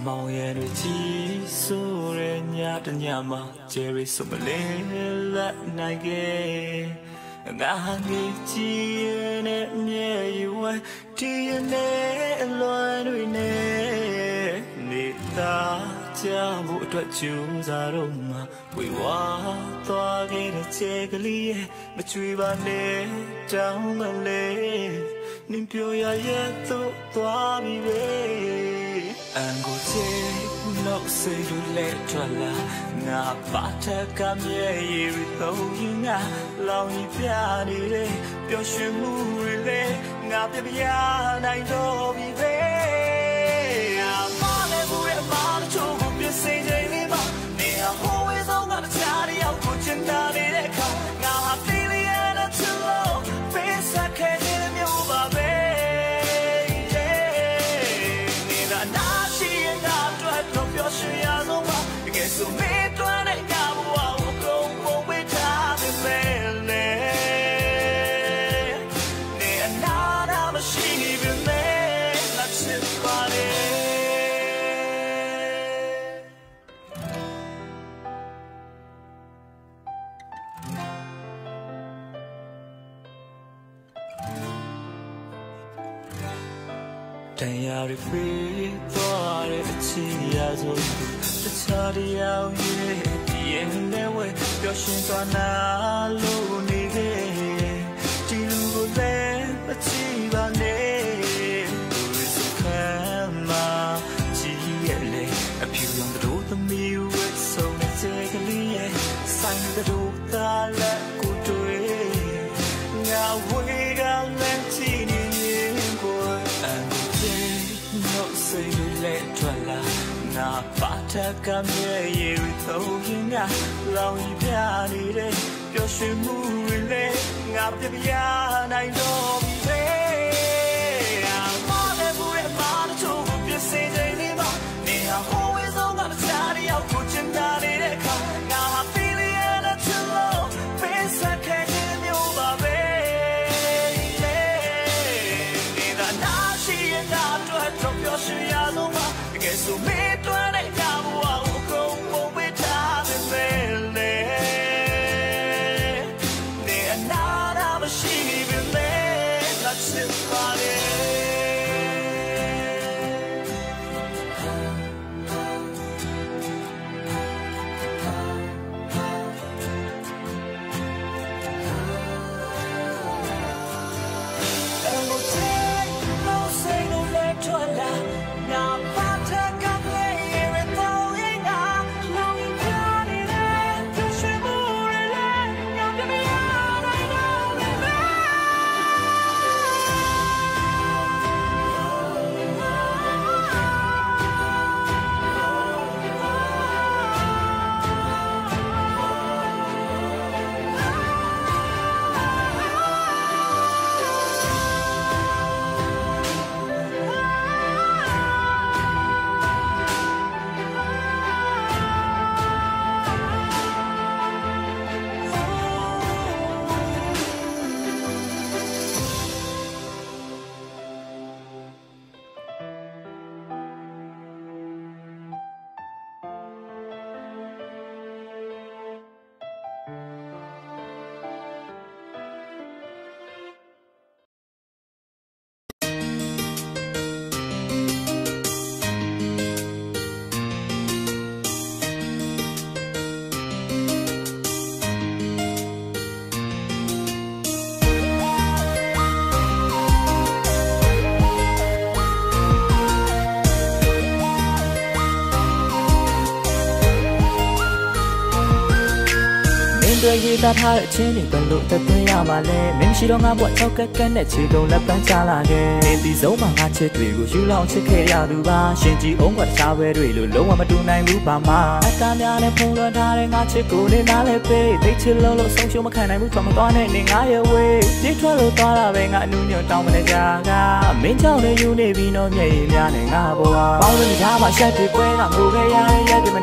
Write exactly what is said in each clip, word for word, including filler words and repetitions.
မောင်ရဲ့တွေကြီးဆိုတဲ့ညတညမှာဂျယ်ရီဆိုမလေးလက်နိုင်ခဲ့ငါဟန်ကြီးကြီးနဲ့မြဲယူဝဲဒီနဲ့အလွန်တွေနဲ့နေတာကြဖို့အတွက်ကြိုးစားတော့မှဝေဝါသွားခဲ့တဲ့ချက်ကလေးရဲ့မချွေပါနဲ့တောင်းမလေးနင်ပြောရရဲ့သို့သွားပြီပဲအန်ကိုချေနောက်စိတ်လိုလက်ထွက်လာငါပါထက်ကမြဲရည်တော့ရင်ငါလောင်ကြီးပြနေတယ်ပျော်ရွှင်မှုတွေလေငါပြပြနိုင်တော့ပြီပဲအမလည်းဘူးရဲ့အမတို့ချိုးကိုပြစ်စိတ်ချိန်လေးပါနေဟာဟိုဝေးဆုံးကတခြားတယောက်ကိုချင်တာနေတဲ့အခါငါဟာတီလီယာနဲ့ချစ်လို့ပေးဆက်ခဲ့တဲ့မျိုးပါပဲSo me trying to get out go with time and me ne another machine even me let's it party Diary free for it as wellတခြားတရားရဲ့ဒီရင်နဲ့ဝဲပျော်ရွှင်သွားနာလို့နေခဲ့ဒီလူကိုလည်းမချီပါနဲ့လူစခံမှာကြည့်ရလေအဖြူရောင်တို့သမီးဝဲဆုံးတဲ့ချက်ကလေးရဲ့ဆိုင်တို့သာလက်ကိုတွေ့ငါဝေးကလည်းချီနေရင်ကိုအန်ကြီးနောက်စိတ်လက်ထွက်လာငါပါထက်ကမြဲရည်တော့ရင်ငါလောင်ကြီးပြနေတယ်ပျော်ရွှင်မှုတွေလေငါပြပြနိုင်တော့ပြီပဲအမလည်းဘူးရဲ့အမတို့ချိုးကိုပြစ်စေချိန်လေးပါနေဟာဟိုဝေးဆုံးကတခြားတယောက်ကိုချင်တာနေတဲ့အခါငါဟာဖီလီယာနဲ့ချစ်လို့ပေးဆက်ခဲ့တဲ့မျိုးပါပဲနေတာနာရှိရင်ငါတို့တော့ပျော်ရွှင်ရဆုံးပါတကယ်ဆိုမင်းတို့နဲ့ကြောက်အောင်ကိုကိုဝေးထားတဲ့မဲလေနေအနာတာမရှိပြီမဲ Let's sit partyတွေရေးသားထားတဲ့အချင်းတွေဘယ်လိုသက်သွင်းရမှာလဲမင်းရှိတော့ငါဘွားချောက်ကက်ကက်နဲ့ခြေကုန်လက်ပန်းချလာခဲ့နေဒီဆုံးမှာငါချစ်တွေကိုယူလောင်ချစ်ခဲ့ရသူပါရှင်ကြည်အောင်ကတခြားပဲတွေလို့လုံးဝမတူနိုင်ဘူးပါမအကားများနဲ့ဖုံးလွှမ်းထားတဲ့ငါချစ်ကိုလေးနားလဲပေးသိချစ်လို့လို့ဆုံးရှုံးမခံနိုင်ဘူးထွက်မသွားနဲ့နေငါရဲ့ဝေးပြေးထွက်လို့သွားတာပဲငါအနူးညွတ်တောင်းမနေကြကမင်းကြောင့်လည်းယူနေပြီးတော့မျက်ရည်များနဲ့ငါဘွားပေါင်းလို့ကြားမှာရှက်တွေပွဲကငိုခဲ့ရတဲ့ရက်တွေမနေ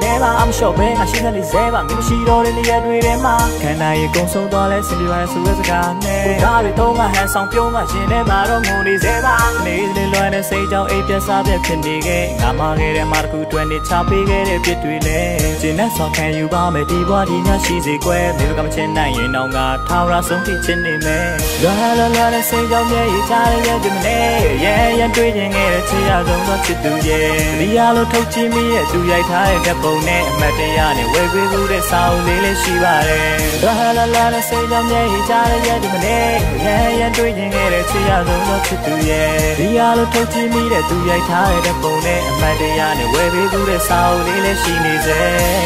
ba am shop be nga shin na li se ba mi shi do de ni ya twi de ma khan na ye kong song twa le sin pi ba su ye saka ne da ri thong nga han song pyo nga shin ne ba do ngu ni se ba ni ni lwan ne sei jaw ai pya sa pya phit ni ke nga ma ke de ma taku twa ni cha pi ke de phit twi le jin na so khan yu ba me ti bwa di nya shi se kwe me ka ma chin nai yin naw nga thaw ra song ti chin ni me la la la la sei jaw ye yi cha le ye di me ne ye ye twi chin ke de chi ya song so chit tu ye di ya lo thok chi mi ye tu yai tha ye kat pong ne a mat taya ne we gwe bu de sa u le le shi ba de la la la la sei jaw ye yi cha le ye di me ne ye ye twi chin ke de chi ya song so chit tu ye di ya lo thok chi mi de tu yai tha ye kat pong ne a mat taya ne we gwe bu de sa u le le shi ni se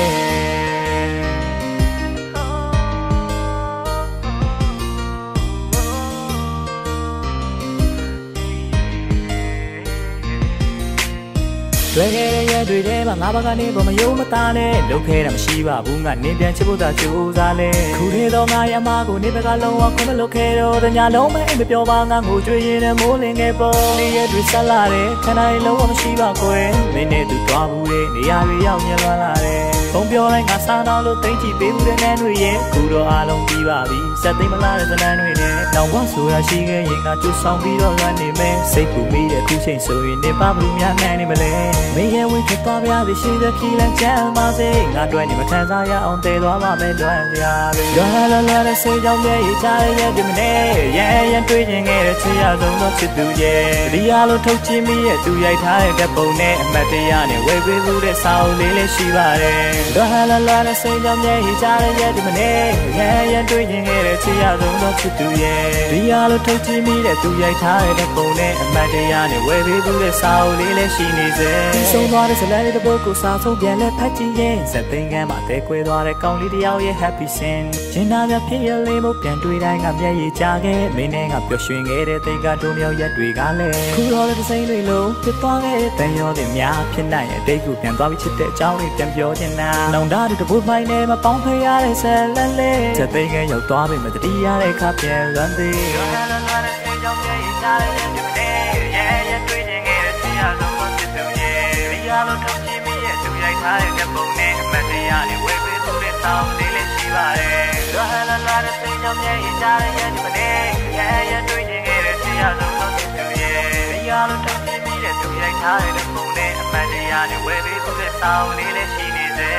တွေ့ခဲ့တဲ့ရက်တွေထဲမှာငါးပါးကနေပေါ်မယုံမသားနဲ့လုပ်ခဲ့တာမရှိပါဘူးငါနေပြန်ချစ်ဖို့သာကြိုးစားလဲခုထဲတော့ငါရမကိုနေဘက်ကလုံးဝခွင့်မလုပ်ခဲ့တော့တညာလုံးမအိမ်မပြောပါငါငိုကြွေးရင်လည်းမိုးလင်းခဲ့ပေါ်နေရက်တွေဆက်လာတယ်ခဏလေးလုံးဝမရှိပါကွယ်မင်းနဲ့သူသွားဘူးတဲ့နေရာတွေရောက်ညံလွမ်းလာတယ်ဘုံပြောလိုက်ငါစားတော့လို့သိမ့်ကြည့်ပေးဘူးတဲ့နန်းတွေရဲ့ခုတော့အားလုံးပြီးပါပြီစက်သိမ့်မလားတဲ့ဇလန်းတွေနဲ့နောက်ဘဆိုတာရှိခဲ့ရင်ငါကြိုးဆောင်ပြီးတော့လွမ်းနေမယ်စိတ်ပူပြီးတဲ့ခုချိန်ဆိုရင်နေပါဘူးများနိုင်နေမလဲမင်းရဲ့ဝင်ဖြစ်သွားပြသည်ရှိတဲ့ခီလန်ချမ်းပါစေငါတွေ့နေမခံစားရအောင်တည်သွားပါမယ်လွမ်းစရာတွေလွမ်းလွမ်းလွမ်းတဲ့စိတ်ကြောင့်ရဲ့ချားရဲ့ဒီမနေ့ရဲရဲတွေ့ကျင်ခဲ့တဲ့ချစ်ရဆုံးသောချစ်သူရဲ့ဒီရလို့ထုတ်ချင်မိရဲ့သူရိုက်ထားတဲ့ဓာတ်ပုံနဲ့အမတ်တရားနဲ့ဝေပေးမှုတဲ့စာအုပ်လေးလေးရှိပါတယ်လွမ်းလွမ်းလွမ်းတဲ့စိတ်ကြောင့်ရဲ့ချားရဲ့ဒီမနေ့ရဲရဲတွေ့ကျင်ခဲ့တဲ့ချစ်ရဆုံးသောချစ်သူရဲ့ဒီရလို့ထုတ်ချင်မိတဲ့သူရိုက်ထားတဲ့ဓာတ်ပုံနဲ့အမတ်တရားနဲ့ဝေပေးမှုတဲ့စာအုပ်လေးလေးရှိနေစေဆုံးသွားတဲ့ဇလန်လေးတစ်ပုဒ်ကိုစာဆုံးပြန်လဲဖတ်ကြည့်ရင်စက်သိန်းကမ်းမှာတဲခွဲသွားတဲ့ကောင်းလေးတစ်ယောက်ရဲ့ happy sin ကျင်နာပြဖြစ်ရလေးမို့ပြန်တွေ့တိုင်းကမျက်ရည်ကျခဲ့မင်းနဲ့ကပျော်ရွှင်ခဲ့တဲ့တိတ်ကတုံးမြောက်ရက်တွေကလည်းခုတော့တဲ့စိမ့်တွေလုံးဖြစ်သွားခဲ့တဲ့တန်ရောတွေများဖြစ်နိုင်ရဲ့တိတ်ကိုပြန်သွားပြီးချစ်တဲ့အကြောင်းတွေပြန်ပြောချင်တာနောင်တတဲ့တပုတ်မိုင်းနဲ့မပေါင်းဖရတဲ့ဇလန်လေးစက်သိန်းကမ်းရောက်သွားပြီမတတိရတဲ့ခါပြန်လွမ်းသေးလွမ်းလွမ်းလွမ်းတဲ့စိတ်ကြောင့်မျက်ရည်ကျတဲ့ရက်တွေနဲ့ရဲရဲတွေ့နေခဲ့တဲ့ချစ်ရဆုံးသောချစ်သူရဲ့ဒီရလို့ထုတ်ချင်မိရဲ့သူရိုက်ထားတဲ့ဓာတ်ပုံနဲ့အမတ်တရားနဲ့ဝေပေးမှုတဲ့ဆောင်းလေးလေးရှိပါတယ်လွမ်းလွမ်းလွမ်းတဲ့စိတ်ကြောင့်မျက်ရည်ကျတဲ့ရက်တွေနဲ့ရဲရဲတွေ့နေခဲ့တဲ့ချစ်ရဆုံးသောချစ်သူရဲ့ဒီရလို့ထုတ်ချင်မိရဲ့သူရိုက်ထားတဲ့ဓာတ်ပုံနဲ့အမတ်တရားနဲ့ဝေပေးမှုတဲ့ဆောင်းလေးလေးရှိနေစေ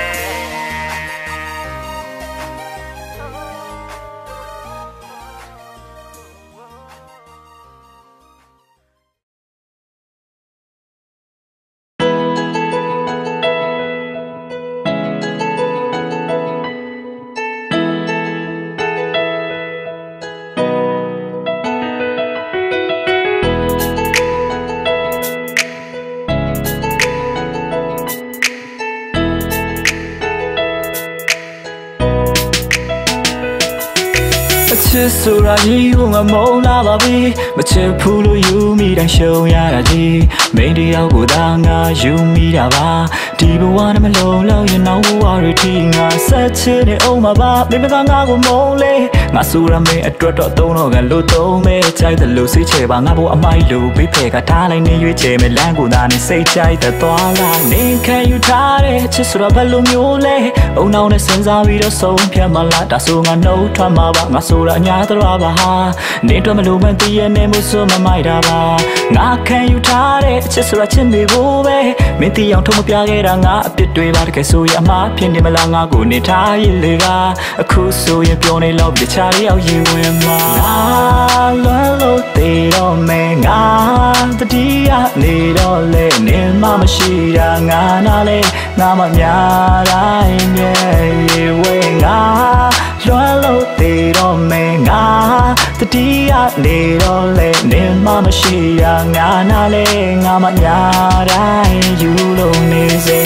ချစ်ဆိုတာကြီးကငါမုန်းလာပါပြီမချစ်ဘူးလို့ယူမိတိုင်းရှုံးရတာကြီးမိန်းတယောက်ကိုသာငါယူမိတာပါဒီဘဝနဲ့မလုံးလောက်ရင်နောက်ဘဝတွေထိငါဆက်ချစ်နေအောင်ပါပါမိမကငါကိုမုန်းလေငါဆိုတာမင်းအတွက်တော့သုံးတော့ကလို့သုံးမဲကြိုက်တယ်လို့စိတ်ချပါငါဘဝအမိုက်လို့ဘေးဖဲကထားလိုက်နေရွေးချယ်မဲ့လမ်းကိုသာနေစိတ်ကြိုက်တဲ့သွားလာနေခံယူထားတဲ့ချစ်ဆိုတာဘယ်လိုမျိုးလဲအုံနောက်နဲ့စဉ်းစားပြီးတော့ဆုံးဖြတ်မှလားဒါဆိုငါနှုတ်ထွက်မှာပါငါဆိုတာညာသလားပါဟာနေတော့မလို့မသိရနေမှုဆိုမမိုက်တာပါငါခံယူထားတဲ့ချစ်ဆိုတာချစ်နေဖို့ပဲမင်းတီအောင်ထုံးမပြခဲ့တာငါအပြစ်တွေပါတကယ်ဆိုရင်အမှားဖြစ်နေမလားငါကိုနေထားရလေကအခုဆိုရင်ပြောနေလို့တခြားရောက်ရင်ဝင်မှာငါလွမ်းလို့သေးတော့မယ်ငါတတိယနေတော့လေနေမှမရှိတာငါနာလေငါမများတိုင်းရဲ့ဝဲငါလွမ်းလို့သေးတော့မယ်ငါတတိယနေတော့လေနေမှမရှိတာငါနာလေငါမများတိုင်းယူလို့နေစေ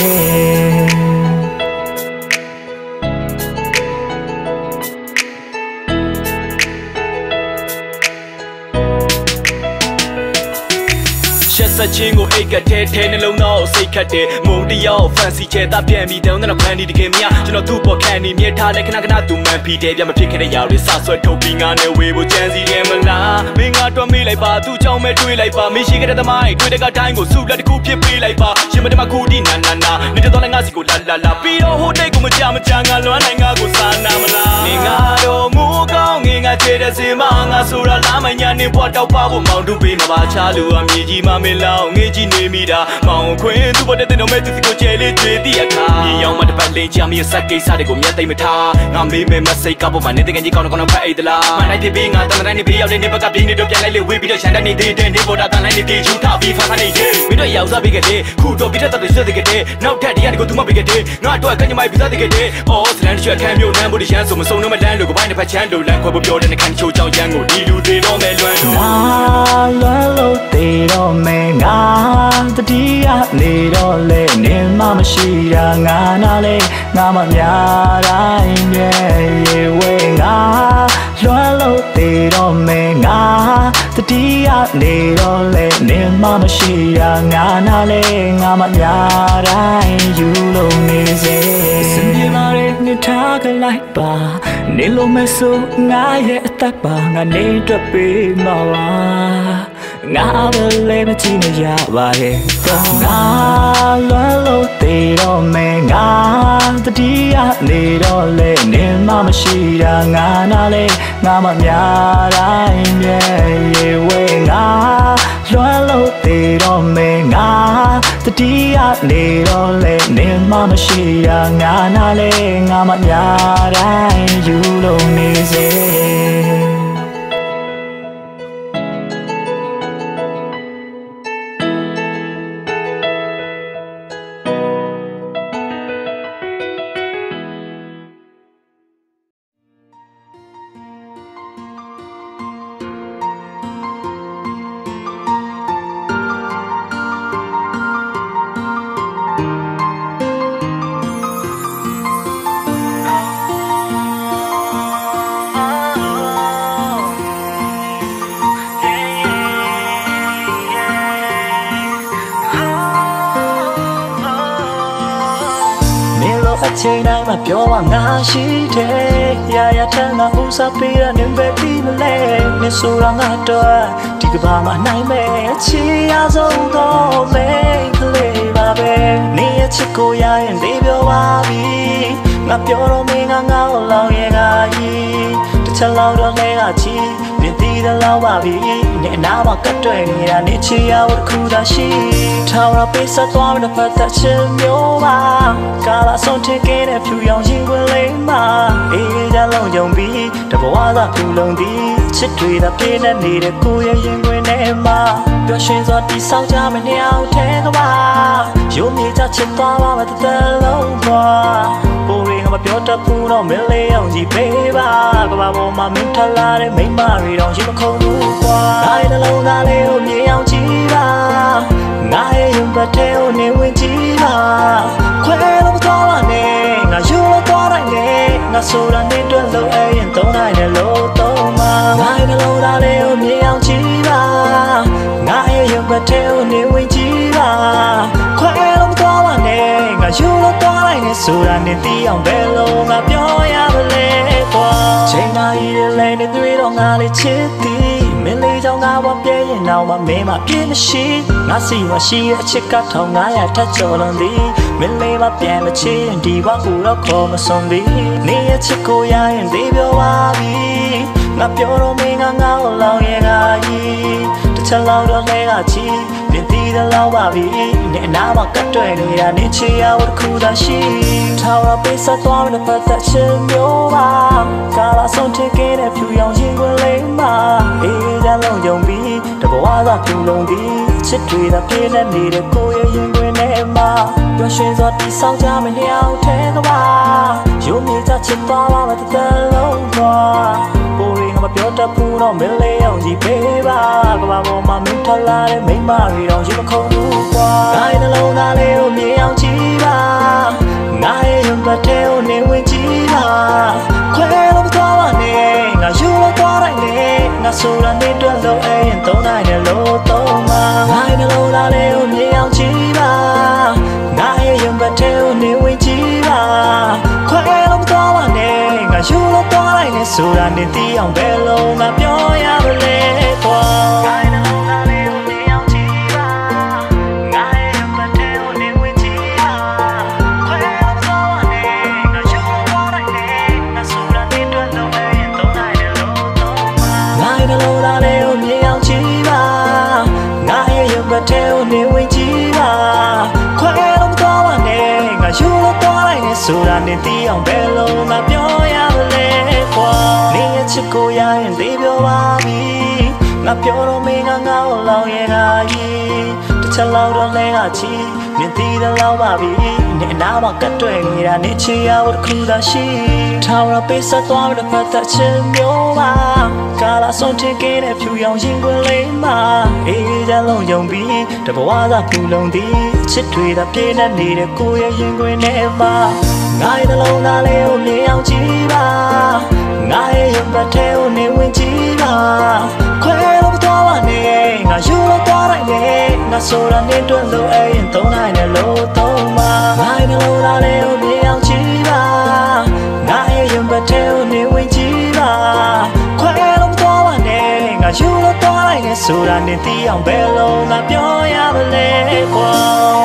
စ chingo eka te te ne long no say cut de mo di yo fancy che ta pian mi down na plan ni de kin myaကျွန်တော်သူ့ပေါ်ခံနေမြေထားတဲ့ခဏခဏသူမှန်ပြီးတယ်ပြမဖြစ်ခဲ့တဲ့ຢာတွေစဆွဲထုတ်ပြီးငါနဲ့ဝေဖို့ကြံစီတယ်မလားမင်းငါတွက်မိလိုက်ပါသူ့ကြောင့်ပဲတွေးလိုက်ပါမင်းရှိခဲ့တဲ့သမိုင်းတွေးတဲ့ကတိုင်းကိုစုလက်တစ်ခုဖြစ်ပေးလိုက်ပါရှင်မတမခုဒီနာနာနာနေတော့လည်းငါစီကိုလာလာလာပြီးတော့ဟိုတိတ်ကိုမကြမကြငါလွမ်းနိုင်ငါကိုစာနာမလားမင်းငါတော့မူကောင်းငင်ငါချေတဲ့စင်မငါဆိုတာလားမညာနေဘွားတောက်ပါဖို့မောင်တူပေးမှာပါချာလူအမြေကြီးမမင်းလောင်ငေးကြီးနေမိတာမောင်ခွင်းသူ့ဘတဲ့တဲ့တော့မဲ့သူစီကိုကျဲလေးကျွေးသည့်အခါမြေရောင်မတပတ်လေးချာမီစက်ကိစ္စတွေကိုမျက်သိမ့်မထားငါမေးမဲမစိတ်ကပေါ်မှာနေတဲ့ငယ်ကြီးကောင်းကောင်းဖတ်အိတ်သလားမနိုင်ဖြစ်ပြီးငါတန်တိုင်းနေပြီးရောက်နေဘက်ကပြင်းနေတော့ပြန်လိုက်လေဝေးပြီးတော့ရှန်တန်နေသေးတယ်နေပေါ်တာတန်လိုက်နေတီချူထားပြီးဖန်ခါနေတယ်မင်းတို့ရောက်စားပြီးကြတယ်ခုတော့ပြီးတဲ့တော်တွေဆွတ်တဲ့ကြတယ်နောက်ထပ်တရားတွေကိုသူမပြီးကြတယ်ငါတော့ကညမိုက်ပြီးသားတဲ့ကြတယ်အော်စလန်ချွတ်ခံမျိုးနမ်းဖို့ရန်ဆိုမစုံတော့မလန်းလို့ကိုပိုင်းတစ်ဖက်ချမ်းလို့လမ်းခွဲဖို့ပြောတဲ့ခံချိုးချောင်းရန်ကိုဒီလူတွေတော့မဲလွမ်းလို့ငါလွမ်းလို့သေးတော့မဲငါတတိယနေတော့လေနေမှမရှိတာငါနာလေငါမများတိုင်းရဲ့ရေဝဲငါလွမ်းလို့သေးတော့မဲငါတတိယနေတော့လေနေမှမရှိတာငါနာလေငါမများတိုင်းယူလို့နေစေစင်ပြေလာတဲ့နှစ်ထားကလိုက်ပါနေလို့မဆိုးငါရဲ့အသက်ပါငါနေအတွက်ပေးမှာပါငါပဲလေမကြည့်နေရပါရဲ့တော့ငါလွမ်းလို့သေးတော့မဲငါတတိယနေတော့လေနေမှမရှိတာငါနာလေငါမများတိုင်းရဲ့ရေဝဲငါလွမ်းလို့သေးတော့မဲငါတတိယနေတော့လေနေမှမရှိတာငါနာလေငါမများတိုင်းယူလို့နေစေအချိန်တိုင်းမှာပြောပါငါရှိတယ်ရာရာထမ်းငါဥစားပေးရနေပဲဒီမလဲနေဆိုတာငါတော့ဒီကဘာမှနိုင်မဲ့ချီရဆုံးတော့မေးကလေးပါပဲနေရချစ်ကိုရရင်ဒီပြောပါပြီငါပြောတော့မင်းငါငါ့လောင်ရဲ့ငါကြီးတစ်ချက်လောက်တော့လဲကချီမြင်သေးတယ်လောက်ပါပြီနေအနာမှာကတ်တွေ့နေတာနေချီရဝတခုသာရှိထာဝရပေးဆက်သွားတဲ့ဖတ်တဲ့ချင်းမျိုးပါကာလာဆုံးထင်ခဲ့တဲ့ဖြူရောင်ရင်ဝင်လေးမှာအေးကြလုံးကြုံပြီးတဘဝသာဖြူလုံးသည်ချစ်တွေသာပြည့်နေနေတဲ့ကိုယ်ရဲ့ရင်ခွင်ထဲမှာပျော်ရွှင်စွာတည်ဆောက်ကြမယ့်နှစ်ယောက်ထဲကပါရုံးမြေချချစ်သွားပါတဲ့တဲ့လုံးပါပိုရီငါမပြောတတ်ဘူးတော့မင်းလေးအောင်ကြည့်ပေးပါကဘာပေါ်မှာမင်းထလာတဲ့မိမတွေတော့ရင်မခုံဘူးကွာငါရဲ့နှလုံးသားလေးကိုမြေအောင်ကြည့်ပါငါရဲ့ရင်ပတ်ထဲကိုနေဝင်ကြည့်ပါခွဲလို့မသွားပါနဲ့ငါယူလို့သွားနိုင်တယ်ငါဆိုတာနေတွက်လို့အဲ့ရင်သုံးနိုင်တယ်လို့သုံးမှာငါရဲ့နှလုံးသားလေးကိုမြေအောင်ကြည့်ပါငါရဲ့ရင်ပတ်ထဲကိုနေဝင်ကြည့်ပါခွဲလို့မသွားပါနဲ့ငါယူလို့သွားနိုင်တယ်ဆိုတာနေသိအောင်ဘယ်လိုငါပြောရမလဲကွာချိန်နာရီလေးနဲ့တွေ့တော့ငါလေးချစ်သည်မင်းလေးကြောင့်ငါဘာပြည့်ရင်တော့မမင်းမပြည့်မရှိငါစီမရှိတဲ့အချစ်ကထောင်ငါရထက်ကျော်လွန်သည်မင်းလေးမပြန်မချင်ဒီဘကူတော့ခေါ်မဆုံးသည်နေရဲ့ချစ်ကိုရရင်ဒီပြောပါပြီငါပြောတော့မင်းငါငါ့လောင်ရဲ့ငါကြီးတစ်ချက်လောက်တော့လဲကချီပြင်းသေးတယ်လောက်ပါပြီနေအနာမှာကတ်တွေ့နေတာနေချီရဝတခုသာရှိထာဝရပေးဆက်သွားတဲ့ဖတ်တဲ့ချင်းမျိုးပါကာလာဆုံးထင်ခဲ့တဲ့ဖြူရောင်ရင်ခွင်လေးမှာအေးကြလုံးကြုံပြီးတဘဝသာဖြူလုံးသည်ချစ်တွေသာပြည့်နေနေတဲ့ကိုယ်ရဲ့ရင်ခွင်ထဲမှာပျော်ရွှင်စွာတည်ဆောက်ကြမယ့်နှစ်ယောက်ထဲကပါရုံးမြေချချစ်သွားပါတဲ့တဲ့လုံးပါပိုရီငါမပြောတတ်ဘူးတော့မင်းလေးအောင်ကြည့်ပေးပါကဘာပေါ်မှာမင်းထလာတဲ့မိမတွေတော့ရင်မခုံဘူးကွာငါရဲ့နှလုံးသားလေးကိုမြေအောင်ကြည့်ပါငါရဲ့ရင်ပတ်ထဲကိုနေဝင်ကြည့်ပါခွဲလို့မသွားပါနဲ့ငါယူလို့သွားနိုင်တယ်ငါဆိုတာနေတွက်လို့အဲ့ရင်သုံးနိုင်တယ်လို့သုံးပါငါရဲ့နှလုံးသားလေးဆိုတာနေသိအောင်ဘယ်လိုငါပြောရမလဲကွာငါနှလုံးသားလေးကိုမြင်အောင်ကြည့်ပါငါရဲ့ရုပ်ပတ်ထဲကိုနေဝင်ကြည့်ပါခွဲလို့တော့နေငါယူတော့နိုင်တယ်ငါဆိုတာနေတွေ့လို့ပဲရင်တော့နိုင်တယ်လို့တော့ငါရဲ့နှလုံးသားလေးကိုမြင်အောင်ကြည့်ပါငါရဲ့ရုပ်ပတ်ထဲကိုနေဝင်ကြည့်ပါခွဲလို့တော့နေငါယူတော့နိုင်တယ်ဆိုတာနေသိအောင်ဘယ်လိုငါပြောရမလဲကွာနေရဲ့ချစ်ကိုရရင်လေးပြောပါပြီငါပြောတော့မင်းကငါ့ကိုလောင်ရဲ့ဟာကြီးတစ်ချက်လောက်တော့လဲကချီမြင်သေးတယ်လောက်ပါပြီနေနာမကတွေ့နေတာနေချီရဝတ်ခုသာရှိထောင်ရပေးဆက်သွားတဲ့ပတ်သက်ချင်မျိုးပါကာလာဆုံးချင်ခဲ့တဲ့ဖြူရောင်ရင်ခွင်လေးမှာအေးကြလုံးယုံပြီးတဘဝသာပူလုံးသည်ချစ်တွေသာပြည့်နေနေတဲ့ကိုယ့်ရဲ့ရင်ခွင်ထဲမှာငါရဲ့နှလုံးသားလေးကိုမြင်အောင်ကြည့်ပါငါရဲ့ရုပ်ပတ်ထဲကိုနေဝင်ကြည့်ပါခွဲလို့တော့ပါနေငါယူလို့တော့နိုင်တယ်ငါဆိုတာနေတွေ့လို့အဲ့ရင်သုံးနိုင်တယ်လို့သုံးပါငါရဲ့နှလုံးသားလေးကိုမြင်အောင်ကြည့်ပါငါရဲ့ရုပ်ပတ်ထဲကိုနေဝင်ကြည့်ပါခွဲလို့တော့ပါနေငါယူလို့တော့နိုင်တယ်ဆိုတာနေသိအောင်ဘယ်လိုငါပြောရမလဲကွာ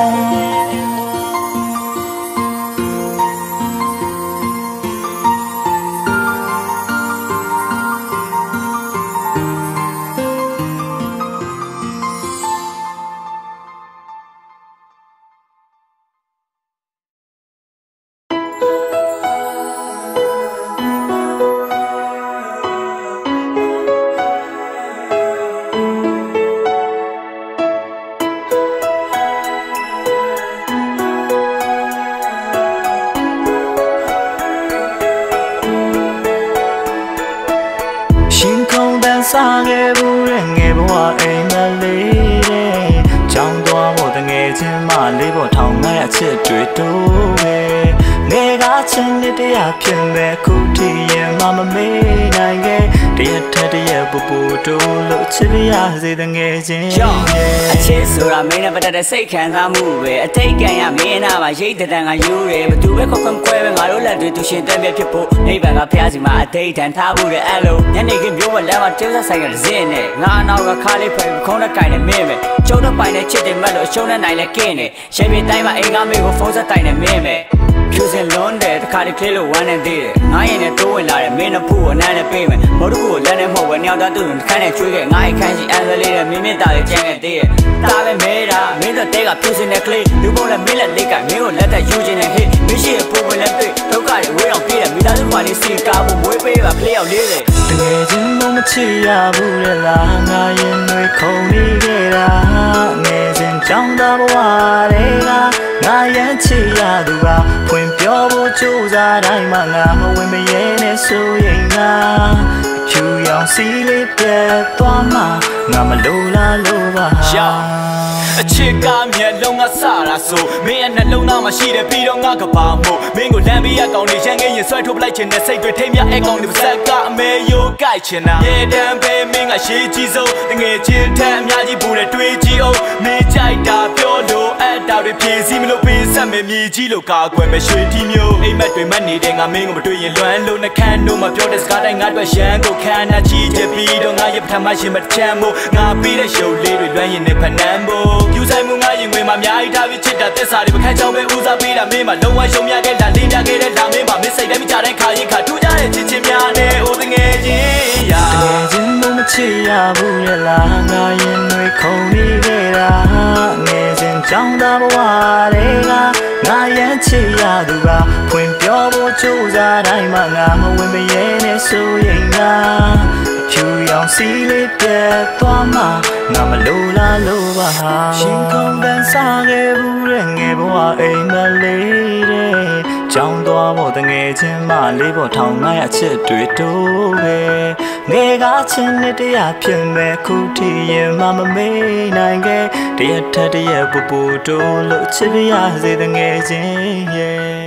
စားခဲ့ဘူးတဲ့ငယ်ဘဝအိမ်မလေးတဲ့ကြောင်းသွားဖို့တငယ်ချင်းမလေးပေါ်ထောင်ငါ့အချစ်တွေတိုးပဲငယ်ကချင်းလေးတရားဖြစ်မဲ့ခုထိရင်မမမေးနိုင်ခဲ့တရထက်တရပူပူတိုးလို့ချစ်ပြရစေတငယ်ချင်းအချစ်ဆိုတာမင်းနဲ့ပတ်သက်တဲ့စိတ်ခံစားမှုပဲအထိတ်ကန်ရမင်းနာမှာရိတ်တံကယူတယ်ဘသူပဲခေါက်ခွန်းခွဲပဲငါတို့လက်တွေသူရှင်တက်ပြဖြစ်ဖို့နိဗ္ဗာန်ကဖျားစီမှာအထိတ်တန်ထားဖို့တဲ့အဲ့လိုညနေခင်းမျိုးဝက်လမ်းမှာကျင်းဆက်ဆိုင်ကဇင်းနဲ့ငါနောက်ကခါလေးဖွဲခုံးနဲ့ကိုင်နဲ့မင်းပဲကျုံတော့ပိုင်နဲ့ချစ်တယ်မက်လို့အရှုံးနဲ့နိုင်လဲကင်းတယ်ရှယ်ပြေတိုင်းမှာအိမ်ကမေးကိုဖုန်းဆက်တိုင်နဲ့မင်းပဲဖြူစင်လွန်တယ်တခါတည်းကလေးလို့ဝမ်းနေသေးတယ်ငါရင်နဲ့တိုးဝင်လာတယ်မင်းနဲ့ဖူကိုအနမ်းနဲ့ပေးမယ်မော်ဒူကိုလက်နဲ့မဟုတ်ပဲညောင်သားသူ့ကိုခန်းနဲ့ကျွေးခဲ့ငါရဲ့ခန်းကြီးအန်ဆယ်လေးနဲ့မင်းမင်းသားလေးကျန်ခဲ့သေးတယ်ဒါပဲမဲတာမင်းတို့တဲကဖြူစင်တဲ့ကလေးလူပုံနဲ့မင်းလက်လေးကမင်းကိုလက်သက်ယူခြင်းနဲ့ဟေ့မရှိရဲ့ပုံဝင်လက်တွေ့ဒုက္ခတွေဝေးအောင်ပြေးတယ်မိသားစုမှလေးစီကားဖို့မွေးပေးပါကလေးအောင်လေးတယ်တကယ်ချင်းမမချရဘူးလေလားငါရင်တွေခုန်နေခဲ့တာငယ်စဉ်ကြောင်းသားဘဝတွေကငါရမ်းချရသူကဖွင့်ပြောဖို့ကြိုးစားတိုင်းမှာငါမဝင်မရဲနဲ့ဆိုရင်ငါဖြူရောင်စီလေးပြတ်သွားမှငါမလိုလားလို့ပါအချစ်ကမျက်လုံးကစတာဆိုမင်းရဲ့နှလုံးသားမှာရှိတဲ့ပြီးတော့ငါကဘာမို့မင်းကိုလမ်းပြီးအကောင်တွေရန်ငယ်ရင်ဆွဲထုတ်ပလိုက်ခြင်းနဲ့စိတ်တွေထိမ်းမြအကောင်တွေပါဇက်ကအမေယိုကြိုက်ချင်တာရေတံပဲမင်းကရှေးကြီးဆုံးငွေချင်းထက်အများကြီးပူတဲ့တွေးကြီးအောင်မင်းကြိုက်တာပြောလို့အဲ့တာတွေဖြည့်စည်းမလို့ပေးဆက်မယ်မြေကြီးလို့ကာကွယ်မယ်ရွှေတီမျိုးအိမ်မက်တွေမတ်နေတဲ့ငါမင်းကိုမတွေ့ရင်လွမ်းလို့နှခမ်းတို့မပြောတဲ့စကားတိုင်းငါတို့ရန်ကိုခမ်းနာချီချက်ပြီးတော့ငါရဲ့ပထမရှင်မချမ်းမို့ငါပြီးတဲ့ရုပ်လေးတွေလွမ်းရင်နဲ့ဖနန်းဖို့ယူဆိုင်မှုငါရင်ဝင်မှာအများကြီးထားပြီးချစ်တာသစ္စာတွေမခံချောင်းပဲဦးစားပေးတာမင်းမလုံးဝရှုံးမြခဲ့တာလေးမြခဲ့တဲ့ဒါမင်းမမစ်စိတ်တိုင်းမကြတဲ့ခါရင်ခါထူးကြတဲ့ချစ်ချင်းများနဲ့အိုးတငယ်ချင်းရာတကယ်ချင်းမမချရဘူးလေလားငါရင်တွေခုန်နေခဲ့တာငယ်စဉ်ကြောင်းသားဘဝတွေကငါရမ်းချရသူကဖွင့်ပြောဖို့ကြိုးစားတိုင်းမှာငါမဝင်မရဲနဲ့ဆိုရင်ငါဖြူရောင်စီလေးပြတ်သွားမှငါမလိုလားလို့ပါရှင်ကုန်းတန်းစားခဲ့ဘူးတဲ့ငယ်ဘဝအိမ်မလေးတဲ့ကြောင်းသွားဖို့တငယ်ချင်းမလေးပေါ်ထောင်ငါရဲ့အချစ်တွေတိုးပဲငယ်ကချင်းနဲ့တရားဖြစ်မဲ့ခုထိရင်မမမေးနိုင်ခဲ့တရထက်တရပူပူတိုးလို့ချစ်ပြရစေတငယ်ချင်းရဲ့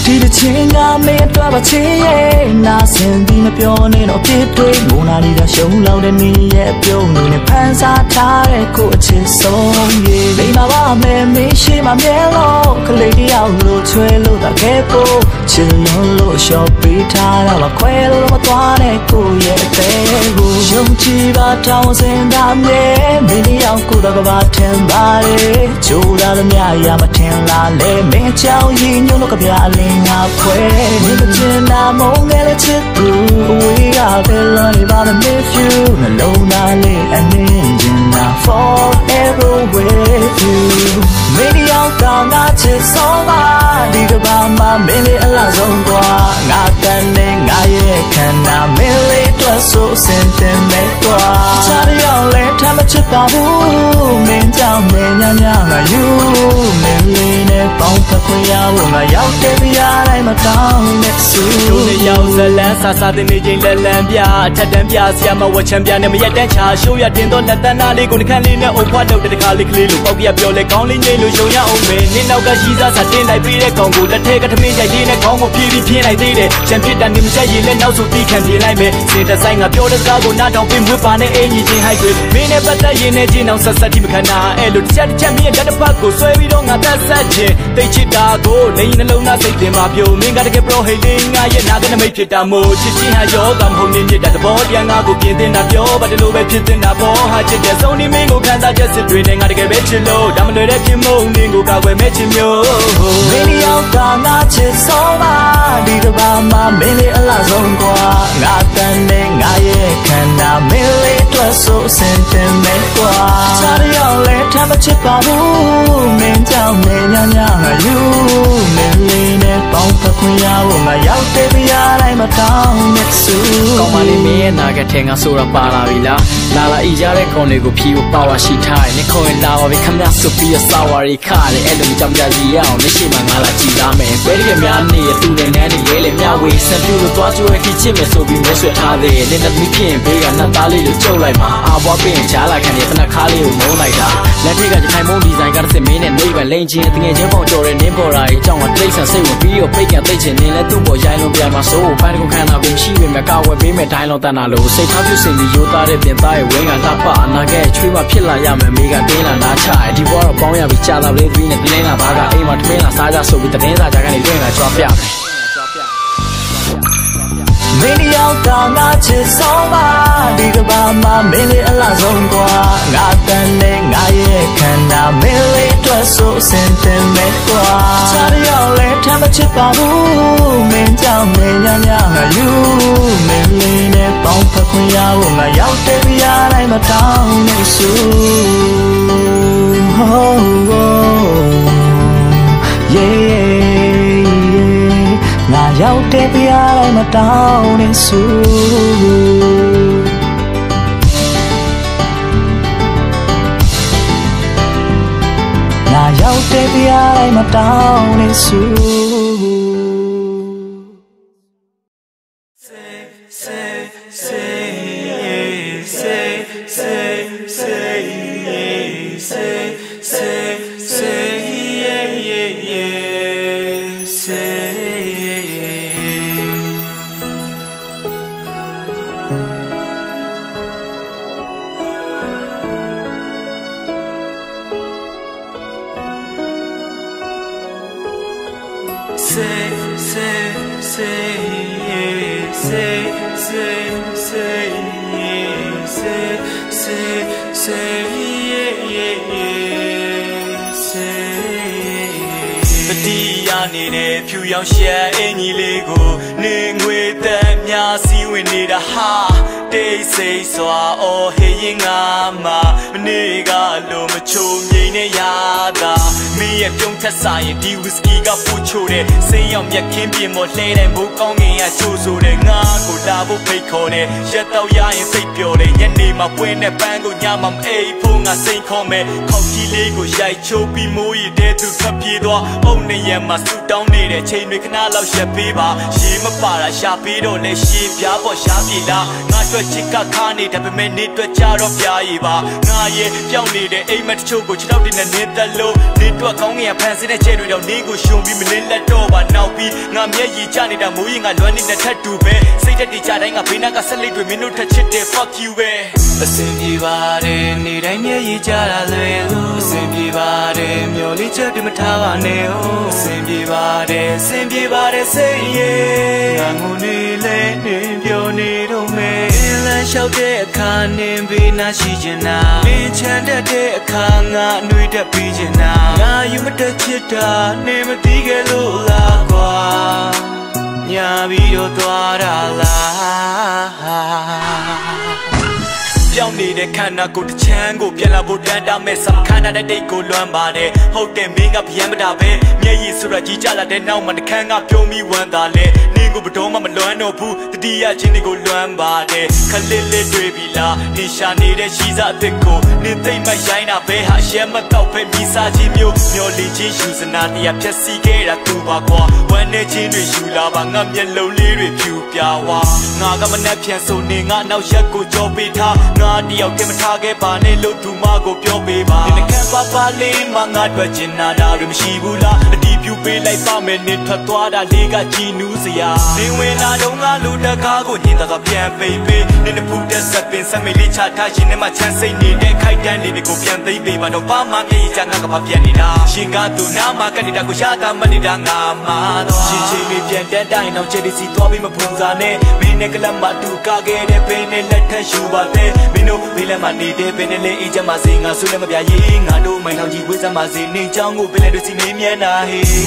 ဒီတစ်ချင်းကမင်းအတွက်ပါချစ်ရဲ့နာဆင်ပြီးမပြောနဲ့တော့ပြစ်တွေမိုးနာနေတာရှုံးလောက်တဲ့နေရဲ့ပြုံးနေနဲ့ဖန်ဆာထားတဲ့ကိုအချစ်ဆုံးရဲ့လိမ္မာပါမယ်မင်းရှိမှမြဲလို့ကလေးတယောက်လို့ချွဲလို့တာခဲ့ဖို့ချစ်လုံးလို့ရှော့ပေးထားတော့ခွဲလို့မသွားနဲ့ကိုရဲ့အသေးကိုယုံကြည်ပါတောင်းစင်တာမြဲမင်းတယောက်ကိုတော့ကဘာထင်ပါလေကြိုးလာသမျှရမထင်လားလေမင်းချောင်းရင်ညို့လို့ကပြအလင်းငါခွဲမင်းချင်တာမုန်းငယ်လေးချစ်သူအဝေးကပဲလွန်နေပါမ miss you နှလုံးသားလေးအနေချင်တာ forever with you မင်းတယောက်ကငါချစ်ဆုံးပါဒီကဘာမှာမင်းလေးအလားဆုံးกว่าငါတန်နေငါရဲ့ခန္ဓာမင်းလေးအတွက်ဆိုစင်တင်မဲ့กว่าချားရောက်လဲထမ်းမချစ်ပါဘူးမင်းကြောင့်မင်းညာညာငါယူမင်းလေးနဲ့ပေါင်းဖက်ခွင့်ရဖို့ငါရောက်တဲ့ပြားတိုင်းမတောင်းနဲ့ဆူတို့နဲ့ရောက်ဇလန်းဆာဆာတဲ့နေချင်းလက်လန်းပြထက်တန်းပြဆရာမဝချမ်းပြနဲ့မရက်တန်းချာရှိုးရတင်တော့လက်တန်းသားလေးကိုနှခမ်းလေးနဲ့အုပ်ဖွားတော့တဲ့တခါလေးကလေးလိုပေါက်ပြပြောလဲကောင်းလေးငိမ့်လို့ယုံရအောင်မယ်နင်းနောက်ကရှိစားစားတင်းလိုက်ပြီးတဲ့ကောင်ကိုလက်ထဲကထမင်းကြိုက်လေးနဲ့ခေါင်းကိုဖြီးပြီးပြင်းလိုက်သေးတယ်ချန်ဖြစ်တာနေမချက်ရင်လည်းနောက်ဆိုတီးခံပြေးလိုက်မယ်စေတဆိုင်ကပြောတဲ့စကားကိုနားထောင်ပြီးမွေးပါနဲ့အင်ကြီးချင်းဟိုက်တွေမင်းနဲ့ပတ်သက်ရင်နဲ့ချင်းအောင်ဆက်ဆက်ဒီမခနာအဲ့လိုတစ်ချက်တစ်ချက်မင်းရဲ့လက်တစ်ဖက်ကိုဆွဲပြီးတော့ငါသက်ဆက်ချင်းတိတ်ချစ်တာကိုလိန်နှလုံးသားစိတ်တင်ပါပြုံမင်းကတကယ်ပရိုဟိတ်လေးငါရဲ့နာကနမိတ်ဖြစ်တာမို့ချစ်ချင်းဟာရောကမဟုတ်နေမြစ်တာတဘောတရားငါကိုပြင်းတင်တာပြောပါတလို့ပဲဖြစ်တင်တာဘောဟာချစ်တဲ့ဆုံးနေမင်းကိုခံစားချက်စစ်တွေနဲ့ငါတကယ်ပဲချစ်လို့ဒါမလွယ်တဲ့ဖြစ်မုံမင်းကိုကာကွယ်မဲ့ချစ်မျိုးမင်းရောက်ကငါချစ်ဆုံးပါဒီကဘာမှာမင်းလေးအလားဆုံးกว่าငါတန်နေငါရဲ့ခန္ဓာမင်းလေးအတွက်ဆိုစင်တင်မဲ့กว่าချားရောက်လဲထမ်းမချစ်ပါဘူးမင်းကြောင့်မင်းညာညာငါယူမင်းလေးနဲ့ပေါင်းဖက်ခွင့်ရဖို့ငါရောက်တဲ့ပြားတိုင်းမတောင်းနဲ့ဆူကောင်းပါလေမင်းရဲ့နာကထဲငါဆိုတာပါလာပြီလားလာလာဤရတဲ့ခေါင်းလေးကိုဖြီးဖို့ပါဝါရှိထားတယ်နေခေါ်ရင်လာပါပြီခမရဆိုပြီးရစာဝါရီခါတယ်အဲ့လိုကြောင်ကြစီရအောင်လက်ရှိမှာငါလာကြည်လာမယ်ဘယ်တကယ်များနေရသူနဲ့နန်းနေရဲလေမြဝေစံပြလို့သွားကြွယ်ခချစ်မယ်ဆိုပြီးမဲဆွဲထားတယ်လင်းနဲ့သမီးဖြစ်ရင်ဘေးကနတ်သားလေးလိုကျုပ်လိုက်မှာအာဘွားပြင်ချားလာခံနေဖနက်ခါလေးကိုမုန်းလိုက်တာလက်ထိပ်ကကြခိုင်မုန်းဒီဇိုင်ကတစ်စင်မင်းနဲ့နေပဲလိန်ချင်းတငယ်ချင်းပေါင်းကြော်တဲ့နင်းပေါ်တာကြီးအကြောင်းကတိတ်ဆန်စိတ်ဝင်ပြီးတော့ပိတ်ကန်သိတ်ချင်နေလဲသူ့ပေါ်ရိုင်းလုံးပြမှာဆိုဘိုင်းကိုခံတာကိုရှိပေမဲ့ကာဝယ်ပေးမဲ့ဒိုင်းလုံးတန်တာလို့စိတ်ထားပြုစင်ပြီးရိုးသားတဲ့ပြင်သားရဲ့ဝင်းကလှပအနာကဲချွေးမဖြစ်လာရမယ်မိကတင်းလာနာချဒီဘွားတော့ပေါင်းရပြီးကြာလာလေးပြီးနဲ့တင်းလာသားကအိမ်မှာတမင်းလာစားကြဆိုပြီးတင်းစားကြကနေတွင်းလာကြွားပြမယ်မင်းရောက်ကငါချစ်ဆုံးပါဒီကဘာမှာမင်းလေးအလားဆုံးกว่าငါတန်နေငါရဲ့ခန္ဓာမင်းလေးအတွက်ဆိုစင်တင်မဲ့กว่าချားရောက်လဲထမ်းမချစ်ပါဘူးမင်းကြောင့်မင်းညာညာငါယူမင်းလေးနဲ့ပေါင်းဖက်ခွင့်ရဖို့ငါရောက်တဲ့ပြားတိုင်းမတောင်းနဲ့ဆူ oh yeahငါရောက်တဲ့ပြားတိုင်းမတောင်းနဲ့ဆူငါရောက်တဲ့ပြားတိုင်းမတောင်းနဲ့ဆူ Say say say say say say say say say yeah yeah yeah say say say say say say say say say say yeah yeah yeah say ပတိရနေတဲ့ဖြူရောင်ရှက်အင်ကြီးလေးကိုနေငွေသက်များစီးဝင်နေတာဟာတိတ်ဆိတ်စွာအော်ဟေးရင်ငါမှမနေ့ကလိုမချိုမြိန်နဲ့ရတာမင်းရဲ့ပြုံးထက်စားရင်ဒီဝီစကီကပူချိုတဲ့စိမ်းရောက်မြက်ခင်းပြင်ပေါ်လှဲတဲ့မိုးကောင်းငင်ကချိုးဆိုတဲ့ငါကိုလာဖို့ဖိတ်ခေါ်တဲ့ရက်တော့ရရင်စိတ်ပျော်တဲ့ညနေမှာပွင့်တဲ့ပန်းကိုညမှာမအိပ်ဖို့ငါစိန်ခေါ်မဲ့ခေါက်ကြီးလေးကိုရိုက်ချိုးပြီးမိုးရတဲ့သူထွက်ပြေးသွားအုံနေရမှာဆူတောင်းနေတဲ့ချိန်တွေခဏလောက်ရက်ပေးပါရေမပါတာရှာပြီးတော့လဲရှည်ပြားပေါ်ရှားပြေလားငါတွေ့ချစ်ကခါနေတယ်ပေမဲ့နေတွေ့ကြတော့ပြားရည်ပါငါရဲ့ပြောင်းနေတဲ့အိမ်မက်တချို့ကိုခြေထောက်တွေနဲ့နေသက်လို့နေတွေ့ကောင်းငယ်ဖန်ဆင်းတဲ့ချဲတွေတော့နင်းကိုရှုံပြီးမလင်းလက်တော့ပါနောက်ပြီးငါမျက်ရည်ကျနေတာမိုးရင်ငါလွမ်းနေတဲ့ထက်တူပဲစိတ်တက်တီကြတိုင်းကဘေးနာကဆက်လက်တွေမင်းတို့ထက်ချစ်တယ် fuck you ပဲအစင်ပြေပါတယ်နေတိုင်းမျက်ရည်ကျတာလွယ်လို့အစင်ပြေပါတယ်မျော်လင့်ချက်တွေမထားပါနဲ့အစင်ပြေပါတယ်အစင်ပြေပါတယ်စိတ်ရဲ့ငါငိုနေလဲနေပြောနေတော့မယ်လမ်းလျှောက်တဲ့အခါနေဘေးနာရှိချင်တာလင်းချမ်းတဲ့အခါငါအနှွေတက်ပြီးချင်တာငါယူမတက်ချစ်တာနေမသိခဲ့လို့လားကွာညာပြီးတော့သွားတာလားပြောင်းနေတဲ့ခန္ဓာကိုယ်တစ်ချမ်းကိုပြန်လာဖို့တန်တာမဲ့စခန္ဓာတဲ့တိတ်ကိုလွမ်းပါတယ်ဟုတ်တယ်မင်းကဗျမ်းမတာပဲမျက်ရည်ဆိုရကြီးကြလာတဲ့နောက်မှာတစ်ခမ်းကပြုံးပြီးဝမ်းသာလဲနင်းကိုဘတော်မှမလွမ်းတော့ဘူးတတိယချင်းတွေကိုလွမ်းပါတယ်ခလစ်လေးတွေ့ပြီလားနင်းရှာနေတဲ့ရှိစားအစ်ကိုနင်းသိမ့်မရိုင်းတာပဲဟာရှဲမတော့ပဲမိစားချင်းမျိုးမျောလင်းချင်းယူစနာတရားဖြက်စီခဲ့တာသူပါကွာဝမ်းနေချင်းတွေယူလာပါငါမျက်လုံးလေးတွေဖြူပြဝါငါကမနဲ့ဖြန်ဆိုနေငါနောက်ရက်ကိုကြောပေးထားငါတယောက်တည်းမထားခဲ့ပါနဲ့လို့သူမကိုပြောပေးပါဒီကံပါပါလေးမငါတွေ့ချင်တာတွေမရှိဘူးလားအတီးပြူပေးလိုက်ပါမယ်နေထွက်သွားတာလေးကကြည်နူးစရာနေဝင်လာတော့ငါလူတကားကိုညင်တော့ပြန်ပေးပေးနေတဖူးတဲ့စပင်စမိလေးချထားရှင်နဲ့မှချမ်းစိတ်နေတဲ့ခိုက်တန်းလေးတွေကိုပြန်သိပေးပါတော့ဘာမှမကြီးချငါကဘာပြန်နေတာရှင်ကသူနာမကနေတာကိုရှာတာမနေတာငါမှာတော့ရှင်ချင်းလေးပြန်တက်တိုင်းတော့ချစ်စီသွားပြီးမပူစားနဲ့မင်းနဲ့ကလပ်မတူကားခဲ့တဲ့ပင်နဲ့လက်ထက်ယူပါတဲ့မင်းတို့ဘေးလက်မနေတဲ့ပင်နဲ့လေးအေးချမ်းမစေငါဆွေးလည်းမပြရေးငါတို့မိုင်ထောင်ကြီးဝေးစမ်းမစေနေချောင်းကိုပင်လက်တွေစီနေမြန်တာဟေး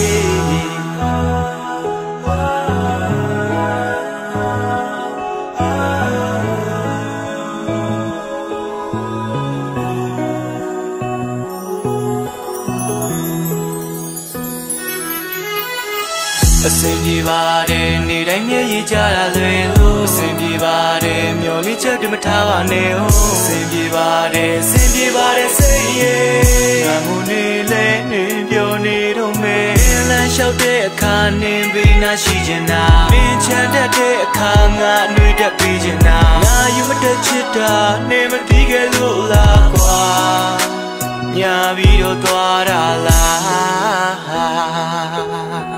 အစင်ပြေပါတယ်နေတိုင်းမျက်ရည်ကျတာလွယ်လို့အစင်ပြေပါတယ်မျော်လင့်ချက်တွေမထားပါနဲ့အစင်ပြေပါတယ်အစင်ပြေပါတယ်စိတ်ရဲ့ငါငိုနေလဲနေပြောနေတော့မယ်လမ်းလျှောက်တဲ့အခါနေဘေးနာရှိချင်တာလင်းချမ်းတဲ့အခါငါအနှွေတက်ပြီးချင်တာငါယူမတက်ချစ်တာနေမသိခဲ့လို့လားကွာညာပြီးတော့သွားတာလား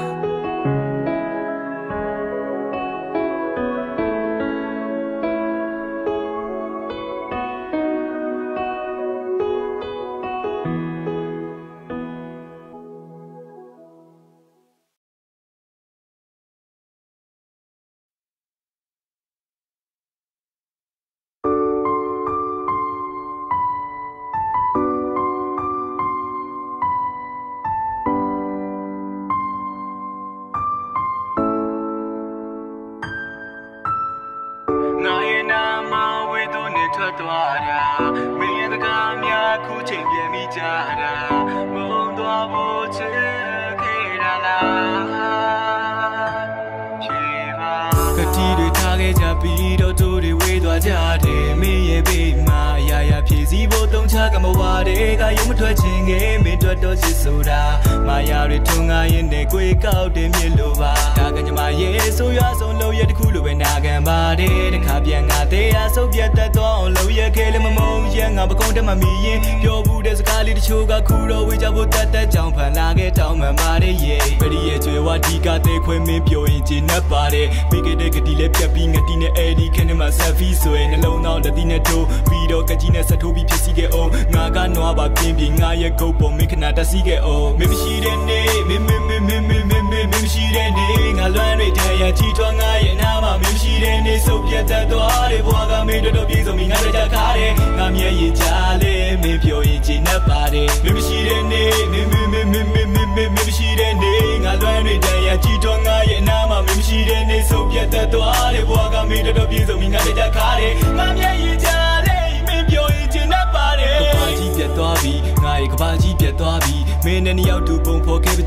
ထွက်သွားတာမင်းရဲ့တကားများခုချိန်ပြန်မိကြတာမုံသွားဖို့ချစ်ခဲ့တာလားဖြေပါကတိတွေထားခဲ့ကြပြီးတော့တို့တွေဝေးသွားကြတယ်မင်းရဲ့ဘေးမှာအရာရာဖြည့်စည်းဖို့တုံးချကမဝါတွေကရုံမထွက်ချင်ခဲ့မင်းတို့တော့ချစ်ဆိုတာမာယာတွေထုံငါရင်နဲ့ကိုယ်ကောက်တယ်မြင်လို့ပါဒါကညမရဲ့ဆိုရဆုံးလို့ရတခုလိုပဲနာခံပါတယ်တခါပြန်ငါတရားဆုပ်ပြတ်တတ်တော့လို့ရခဲ့လည်းမမုံရငါပကုံးတက်မှမီရင်ပြောဘူးတဲ့စကားလေးတချို့ကခုတော့ဝေးကြဖို့တတ်တတ်ကြောင်ဖန်လာခဲ့တောင်းမှန်ပါတယ်ရဲ့ပရိရဲ့ကျွေဝဒီကတဲ့ခွေမင်းပြောရင်ကျင်းတ်ပါတယ်မိခဲ့တဲ့ကတိလေးဖြတ်ပြီးငတိနဲ့အဲ့ဒီခင်းမှာဆက်ဖီးဆွဲနှလုံးသားလက်တီနဲ့ထိုးပြီးတော့ကကြီးနဲ့ဆက်ထိုးပြီးဖြစ်စီခဲ့အောင်ငါကနွားပါပြင်းပြီးငါရဲ့ကုတ်ပုံမင်းခဏတက်စီခဲ့အောင်မင်းမရှိတဲ့နေ့မင်းမင်းမင်းမင်းမင်းမင်းမင်းမရှိတဲ့နေ့ငါလွမ်းတွေတန်ရကြီးထွားငါရဲ့နာမှာမင်းမရှိတဲ့နေ့စုပ်ပြတ်တတ်သွားတယ်ဘွားကမင်းတို့တို့ပြေဆုံးပြီးငါတို့ကြကားတယ်ငါမျက်ရည်ချလေမင်းပြောရင်ကျင်းတ်ပါတယ်မင်းမရှိတဲ့နေ့မင်းမင်းမင်းမင်းမင်းမင်းမင်းမရှိတဲ့နေ့ငါလွမ်းတွေတန်ရကြီးထွားငါရဲ့နာမှာမင်းမရှိတဲ့နေ့စုပ်ပြတ်တတ်သွားတယ်ဘွားကမင်းတို့တို့ပြေဆုံးပြီးငါတို့ကြကားတယ်ငါမျက်ရည်ချလေမင်းပြောရင်ကျင်းတ်ပါတယ်ကဘာကြီးပြတ်သွားပြီငါရဲ့ကဘာကြီးပြတ်သွားပြီမင်းနဲ့နှစ်ယောက်တူပုံဖော်ခဲ့ပကြီးကတခြ